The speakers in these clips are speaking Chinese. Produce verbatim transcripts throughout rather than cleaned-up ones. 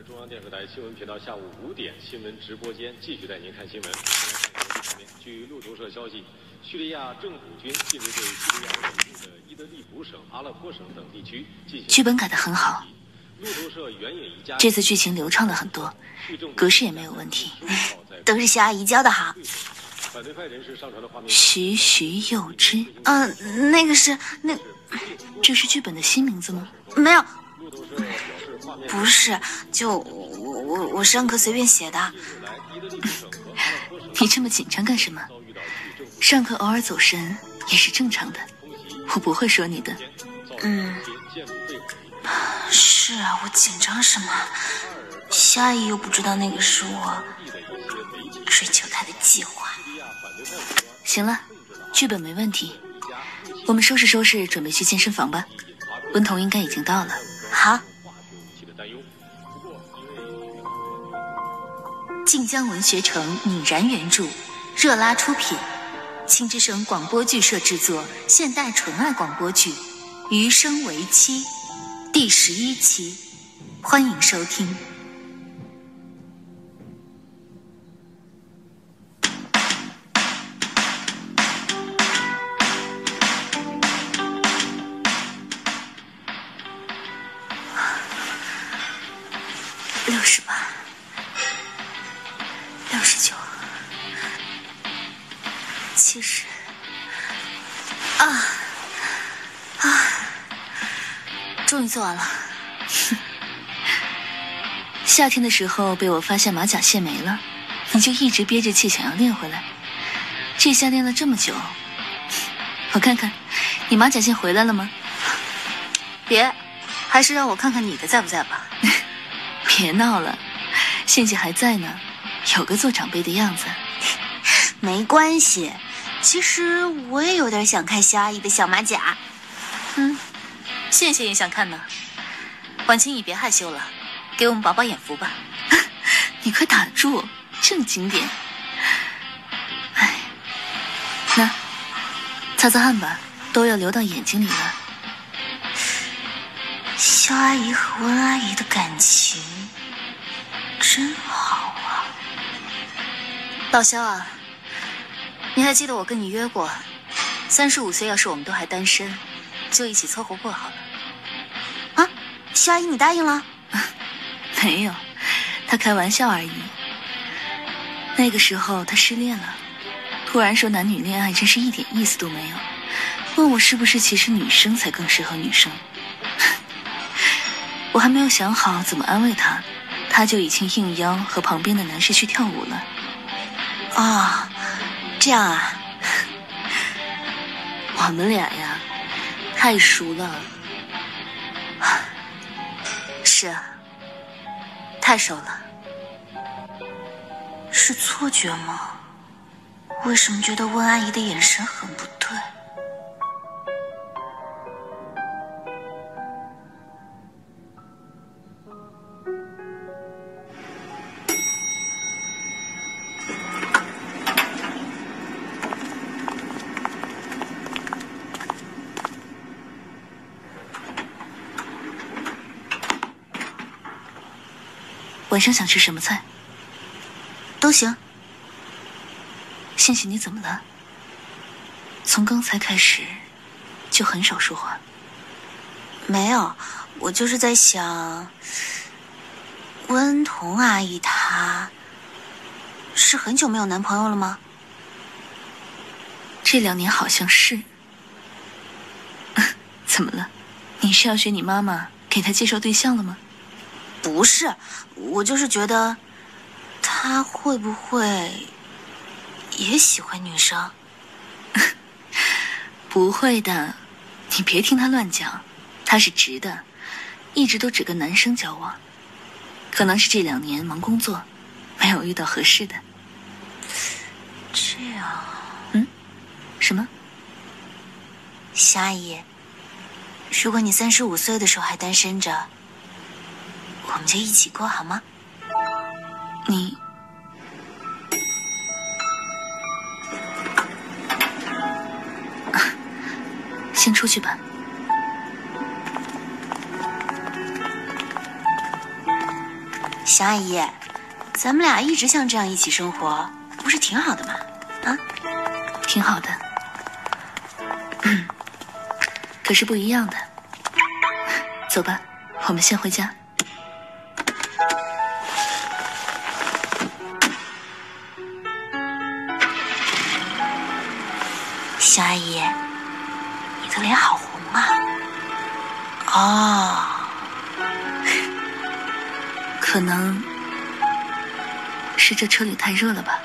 中央电视台新闻频道下午五点新闻直播间继续带您看新闻。据路透社消息，叙利亚政府军近日对叙利亚北部的伊德利卜省、阿勒颇省等地区进行。 剧本改得很好， 路透社援引一家这次剧情流畅了很多，格式也没有问题， 都是肖阿姨教的好。 反对派人士上传的画面。 徐徐幼之， 嗯、呃，那个是那， 这是剧本的新名字吗？ 没有。不是，就我我我上课随便写的。 你这么紧张干什么？上课偶尔走神也是正常的，我不会说你的。 嗯，是啊，我紧张什么？肖阿姨又不知道那个是我追求她的计划。 行了，剧本没问题，我们收拾收拾，准备去健身房吧。温彤应该已经到了。 好。 晋江文学城拟然原著，热拉出品，青之声广播剧社制作现代纯爱广播剧《余生为妻》第十一期，欢迎收听。六十八。六十九，七十，啊啊！终于做完了。夏天的时候被我发现马甲线没了，你就一直憋着气想要练回来。这下练了这么久，我看看，你马甲线回来了吗？ 别，还是让我看看你的在不在吧。 别闹了，线线还在呢。有个做长辈的样子。 没关系，其实我也有点想看肖阿姨的小马甲。 嗯，线线也想看呢。婉清，你别害羞了，给我们饱饱眼福吧。你快打住，正经点。哎，那擦擦汗吧，都要流到眼睛里了。 肖阿姨和温阿姨的感情真好。 老肖啊，你还记得我跟你约过，三十五岁要是我们都还单身，就一起凑合过好了。 啊，肖阿姨你答应了？ 没有，他开玩笑而已。那个时候他失恋了，突然说男女恋爱真是一点意思都没有，问我是不是其实女生才更适合女生。我还没有想好怎么安慰他，他就已经应邀和旁边的男士去跳舞了。 啊、哦，这样啊， 我们俩呀，太熟了。是啊，太熟了。 是错觉吗？为什么觉得温阿姨的眼神很不对？ 晚上想吃什么菜？ 都行。 信信，你怎么了？从刚才开始就很少说话。 没有，我就是在想，温彤阿姨她是很久没有男朋友了吗？ 这两年好像是。怎么了？你是要学你妈妈给她介绍对象了吗？ 不是，我就是觉得他会不会也喜欢女生？ 不会的，你别听他乱讲，他是直的，一直都只跟男生交往，可能是这两年忙工作，没有遇到合适的。 这样？ 嗯？什么？ 夏阿姨，如果你三十五岁的时候还单身着，我们就一起过好吗？ 你先出去吧。 小阿姨，咱们俩一直像这样一起生活，不是挺好的吗？啊， 挺好的。嗯，可是不一样的。走吧，我们先回家。 小阿姨，你的脸好红啊！哦， 可能是这车里太热了吧。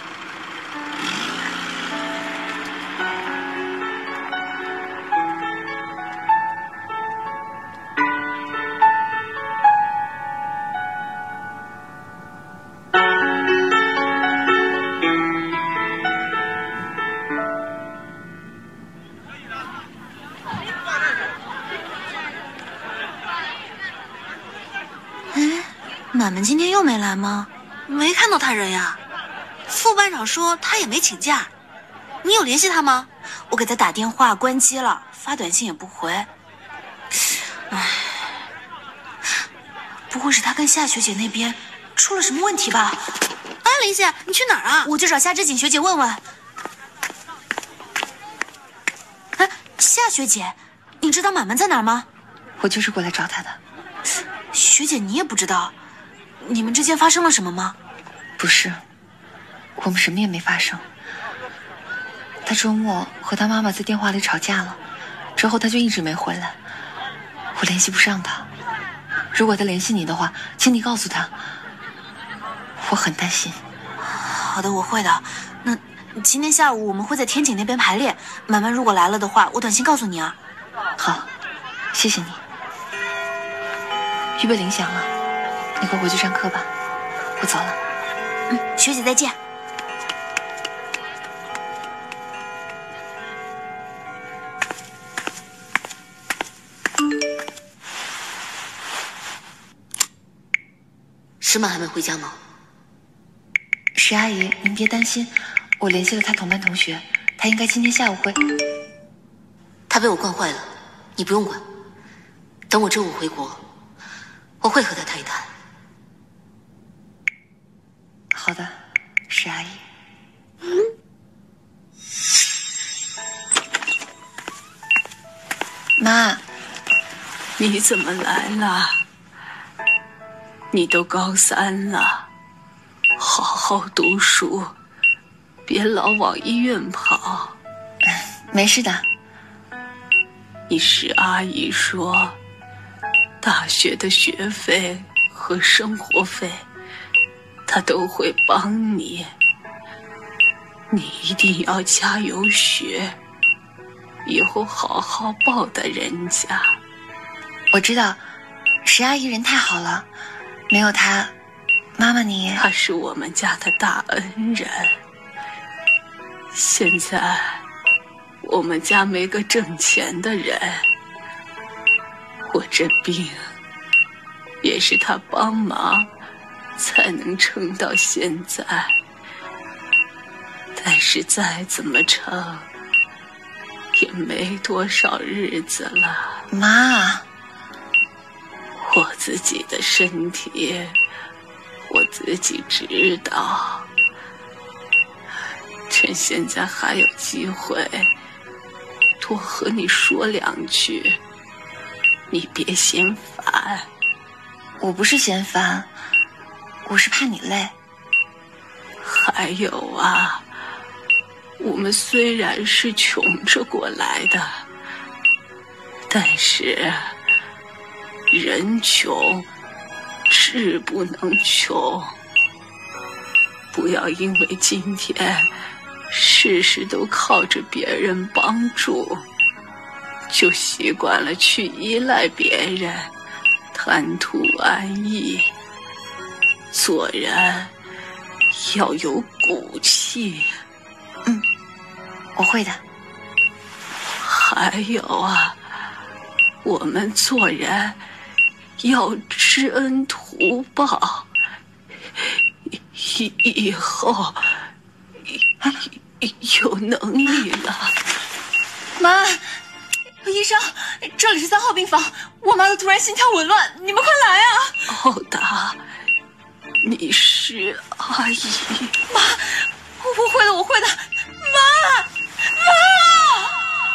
满满今天又没来吗？ 没看到他人呀。副班长说他也没请假。你有联系他吗？ 我给他打电话关机了，发短信也不回。唉，不会是他跟夏学姐那边出了什么问题吧？ 哎，林姐，你去哪儿啊？ 我去找夏之锦学姐问问。哎，夏学姐，你知道满满在哪儿吗？ 我就是过来找她的。 学姐，你也不知道？你们之间发生了什么吗？ 不是，我们什么也没发生。他周末和他妈妈在电话里吵架了，之后他就一直没回来，我联系不上他。如果他联系你的话，请你告诉他，我很担心。 好的，我会的。那今天下午我们会在天井那边排练，满满如果来了的话，我短信告诉你啊。 好，谢谢你。预备铃响了，你快回去上课吧，我走了。 嗯，学姐再见。 石满还没回家吗？ 石阿姨，您别担心，我联系了他同班同学，他应该今天下午会。 他被我惯坏了，你不用管。等我周五回国，我会和他谈一谈。 好的，石阿姨。妈， 你怎么来了？你都高三了，好好读书，别老往医院跑。 没事的。 你石阿姨说，大学的学费和生活费，她都会帮你。你一定要加油学，以后好好报答人家。 我知道，石阿姨人太好了，没有她，妈妈你…… 她是我们家的大恩人。现在我们家没个挣钱的人，我这病也是她帮忙才能撑到现在。但是再怎么撑，也没多少日子了。 妈， 我自己的身体，我自己知道。趁现在还有机会，多和你说两句，你别嫌烦。 我不是嫌烦，我是怕你累。 还有啊，我们虽然是穷着过来的，但是人穷志不能穷。不要因为今天事事都靠着别人帮助，就习惯了去依赖别人，贪图安逸。做人要有骨气。 嗯，我会的。 还有啊，我们做人要知恩图报，以以后有能力了。 妈，医生，这里是三号病房，我妈的突然心跳紊乱，你们快来啊！ 欧达， 你是阿姨。 妈，我会的，我会的。妈，妈！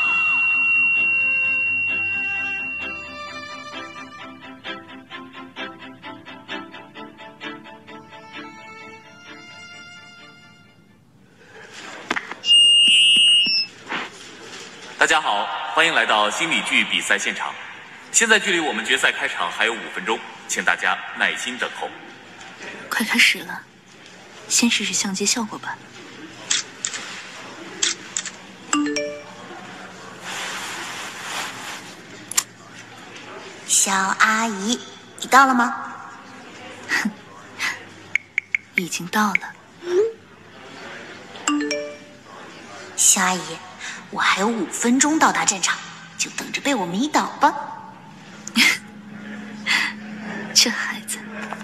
大家好，欢迎来到心理剧比赛现场。现在距离我们决赛开场还有五分钟，请大家耐心等候。 快开始了，先试试相机效果吧。 小阿姨，你到了吗？ 哼，已经到了。 小阿姨，我还有五分钟到达战场，就等着被我迷倒吧。 这孩子。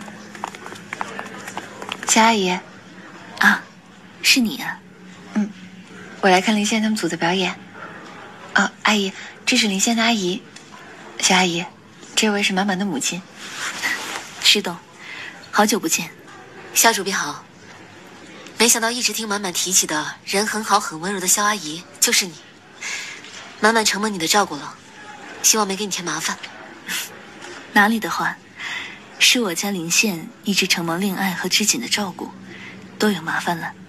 小阿姨，啊，是你啊？嗯，我来看林羡他们组的表演。哦，阿姨，这是林羡的阿姨。小阿姨，这位是满满的母亲。石董，好久不见。 夏主编好。没想到一直听满满提起的人很好很温柔的肖阿姨就是你。满满承蒙你的照顾了，希望没给你添麻烦。 哪里的话，是我家林羡一直承蒙令爱和知锦的照顾，都有麻烦了。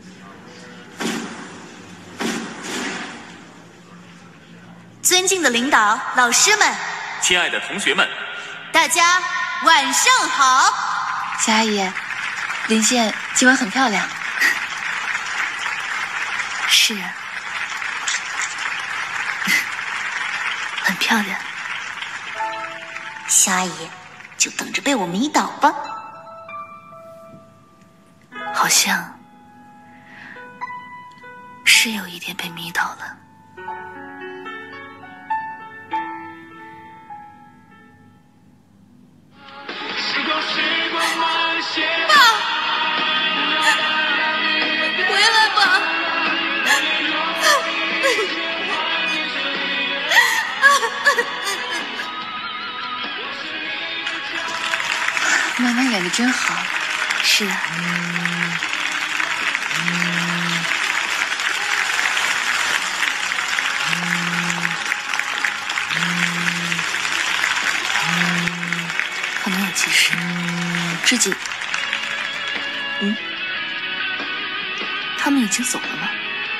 尊敬的领导、老师们， 亲爱的同学们， 大家晚上好。 小阿姨，林羡今晚很漂亮。是啊，很漂亮。 小阿姨，就等着被我迷倒吧。 好像是有一点被迷倒了。 爸，回来吧。 妈妈演的真好。是啊。可能有急事。知锦，嗯，他们已经走了吗？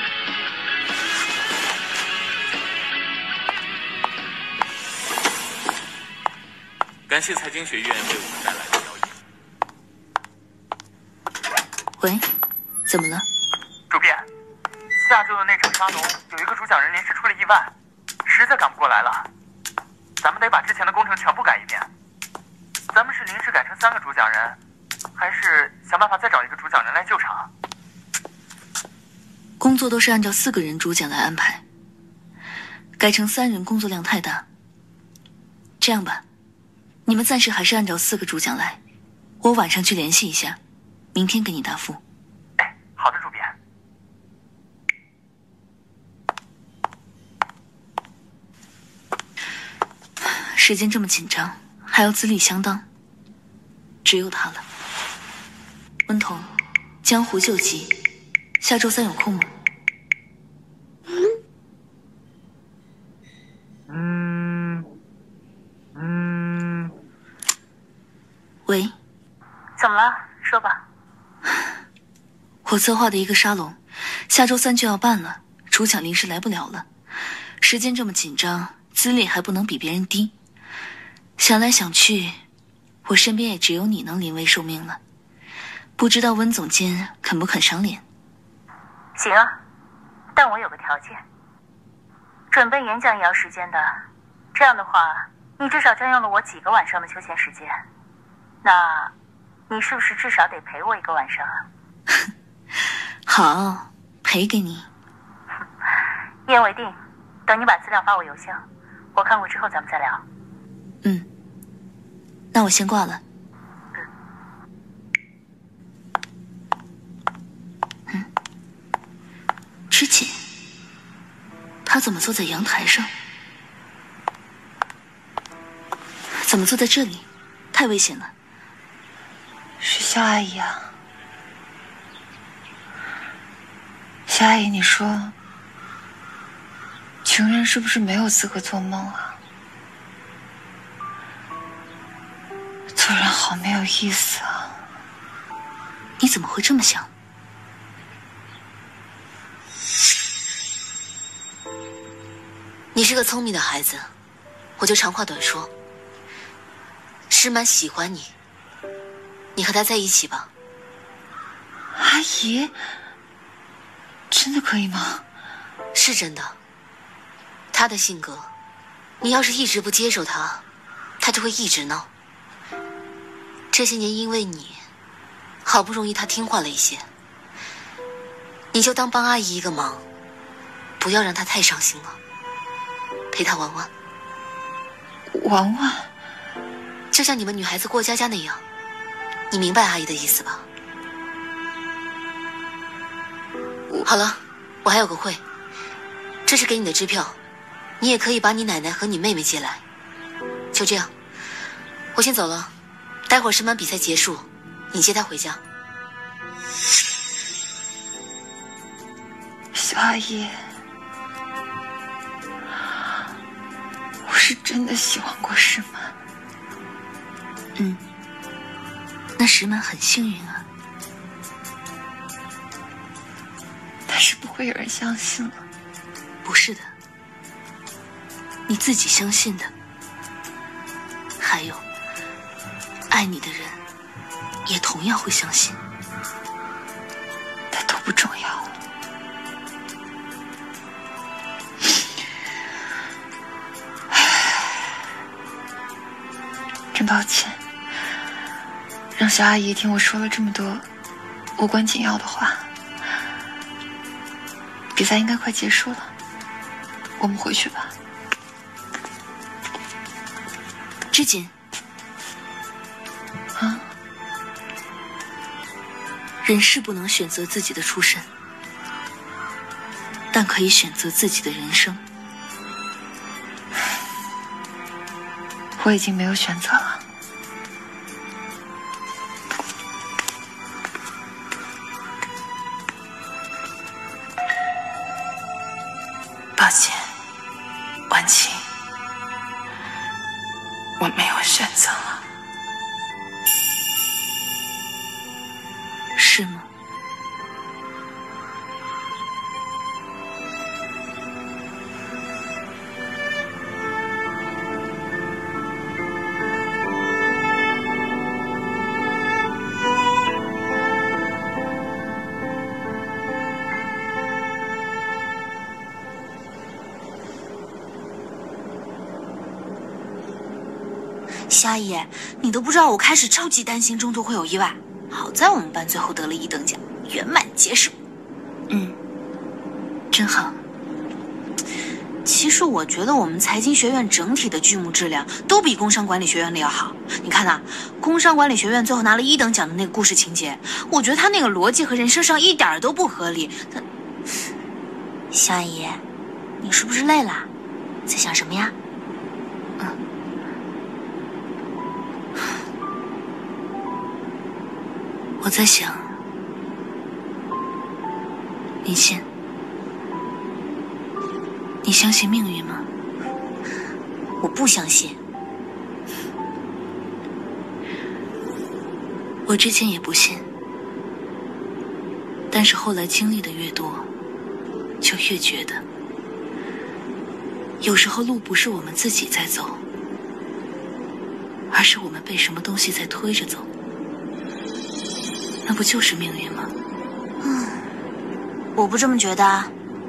感谢财经学院为我们带来的表演。 喂，怎么了？ 主编，下周的那场沙龙有一个主讲人临时出了意外，实在赶不过来了。咱们得把之前的工程全部改一遍。咱们是临时改成三个主讲人，还是想办法再找一个主讲人来救场？ 工作都是按照四个人主讲来安排，改成三人工作量太大。这样吧，你们暂时还是按照四个主讲来，我晚上去联系一下，明天给你答复。 哎，好的，主编。 时间这么紧张，还要资历相当，只有他了。温彤，江湖救急，下周三有空吗？ 嗯嗯。 喂， 怎么了？说吧。 我策划的一个沙龙，下周三就要办了，主讲临时来不了了。时间这么紧张，资历还不能比别人低。想来想去，我身边也只有你能临危受命了。不知道温总监肯不肯赏脸？ 行啊，但我有个条件，准备演讲也要时间的。这样的话，你至少占用了我几个晚上的休闲时间。那，你是不是至少得陪我一个晚上啊？ 好，赔给你。 一言为定，等你把资料发我邮箱，我看过之后咱们再聊。 嗯，那我先挂了。嗯，知锦，他怎么坐在阳台上？怎么坐在这里？太危险了。 是肖阿姨啊，肖阿姨，你说，穷人是不是没有资格做梦啊？做人好没有意思啊！ 你怎么会这么想？ 你是个聪明的孩子，我就长话短说。石满喜欢你，你和他在一起吧。 阿姨，真的可以吗？ 是真的。他的性格，你要是一直不接受他，他就会一直闹。这些年因为你，好不容易他听话了一些，你就当帮阿姨一个忙，不要让他太伤心了，陪他玩玩。 玩玩？ 就像你们女孩子过家家那样，你明白阿姨的意思吧？好了，我还有个会，这是给你的支票，你也可以把你奶奶和你妹妹接来。就这样，我先走了，待会儿申班比赛结束，你接她回家。 小阿姨，我是真的喜欢过石满。 嗯，那石满很幸运啊。 但是不会有人相信了。 不是的，你自己相信的。还有，爱你的人也同样会相信。 但都不重要了。真抱歉，让小阿姨听我说了这么多无关紧要的话。比赛应该快结束了，我们回去吧。 知锦， 啊， 人是不能选择自己的出身，但可以选择自己的人生。 我已经没有选择了。 抱歉，婉晴，我没有选择了。 是吗？ 夏阿姨，你都不知道我开始超级担心中途会有意外，好在我们班最后得了一等奖，圆满结束。 嗯，真好。 其实我觉得我们财经学院整体的剧目质量都比工商管理学院的要好。你看呐，工商管理学院最后拿了一等奖的那个故事情节，我觉得他那个逻辑和人设上一点都不合理。他，夏阿姨，你是不是累了？在想什么呀？ 嗯。我在想，林茜，你相信命运吗？ 我不相信。 我之前也不信，但是后来经历的越多，就越觉得，有时候路不是我们自己在走，而是我们被什么东西在推着走。那不就是命运吗？ 嗯，我不这么觉得啊。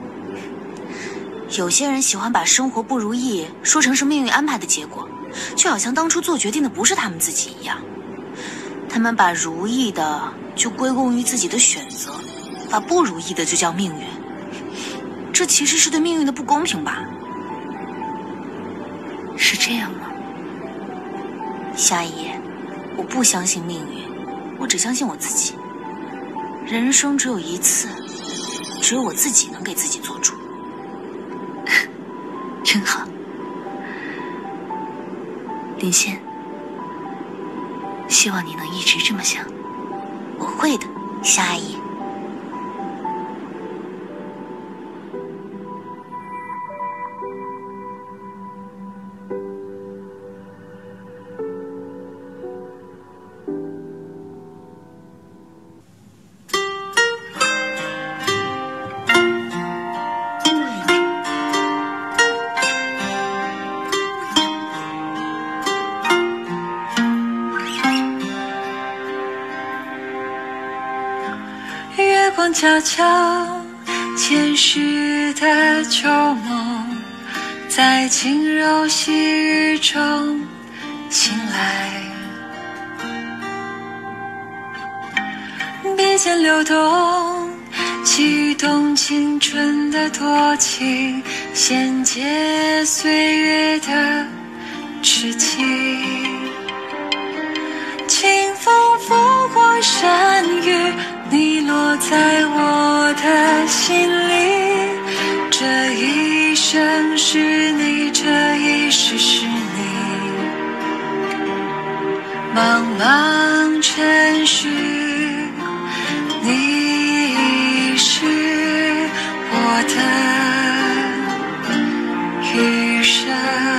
有些人喜欢把生活不如意说成是命运安排的结果，就好像当初做决定的不是他们自己一样。他们把如意的就归功于自己的选择，把不如意的就叫命运。这其实是对命运的不公平吧？ 是这样吗？ 夏姨，我不相信命运。我只相信我自己，人生只有一次，只有我自己能给自己做主。 真好，林茜，希望你能一直这么想。 会的，夏阿姨。 悄悄前世的旧梦，在轻柔细雨中醒来，笔尖流动，启动青春的多情，衔接岁月的痴情。清风拂过山雨，你落在我的心里，这一生是你，这一世是你。茫茫尘世，你是我的余生。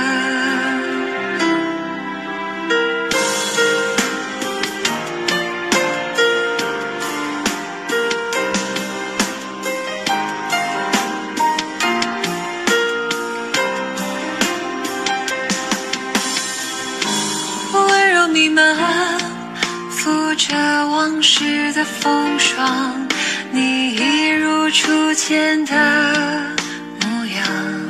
弥漫附着往事的风霜，你一如初见的模样。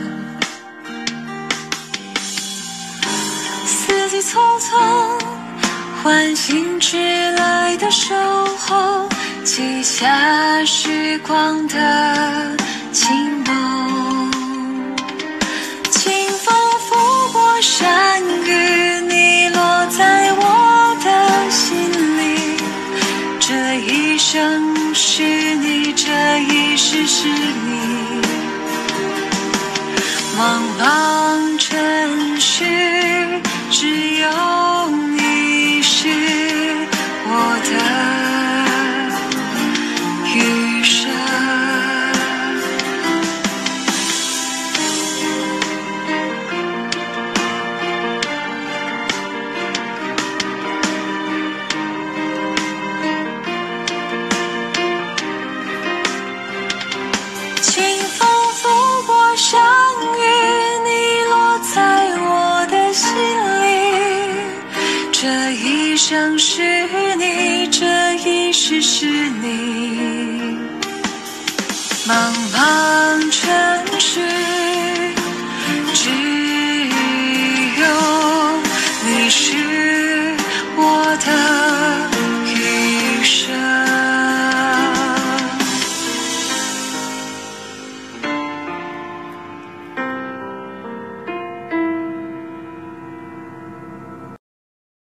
四季匆匆，唤醒迟来的守候，记下时光的情浓。清风拂过山雨，你落在我的心里，这一生是你，这一世是你。茫茫尘世，只有你是我的余生。这一生是你，这一世是你。茫茫